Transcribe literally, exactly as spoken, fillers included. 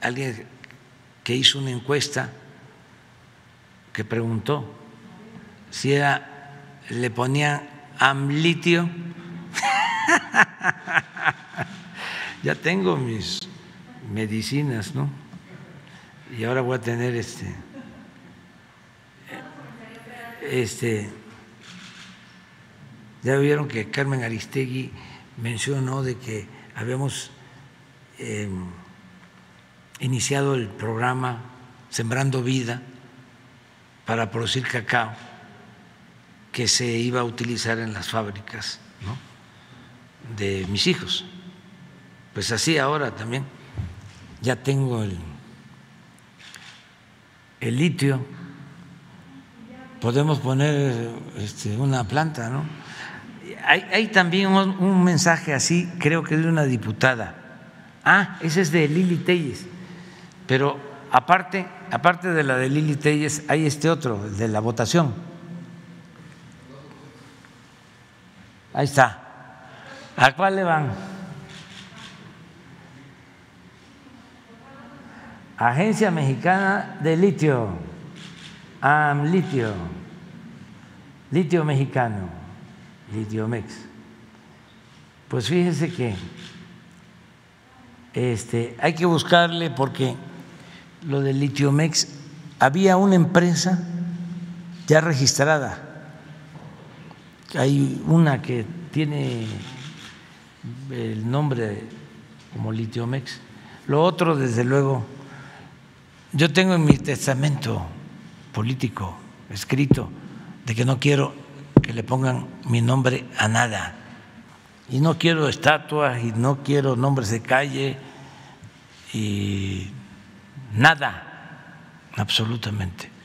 alguien que hizo una encuesta que preguntó si era, le ponían amlitio. Ya tengo mis medicinas, ¿no? Y ahora voy a tener este, este, ya vieron que Carmen Aristegui mencionó de que habíamos eh, iniciado el programa Sembrando Vida para producir cacao que se iba a utilizar en las fábricas, ¿no?, de mis hijos. Pues así ahora también ya tengo el, el litio, podemos poner este, una planta, ¿no? Hay, hay también un, un mensaje así, creo que de una diputada. Ah, ese es de Lili Telles, pero aparte, aparte de la de Lili Telles, hay este otro, el de la votación. Ahí está. ¿A cuál le van? Agencia Mexicana de Litio, AMLitio, litio mexicano, Litiomex. Pues fíjense que este, hay que buscarle, porque lo del Litiomex, había una empresa ya registrada, hay una que tiene el nombre como Litiomex. Lo otro, desde luego, yo tengo en mi testamento político escrito de que no quiero que le pongan mi nombre a nada, y no quiero estatuas y no quiero nombres de calle y nada, absolutamente.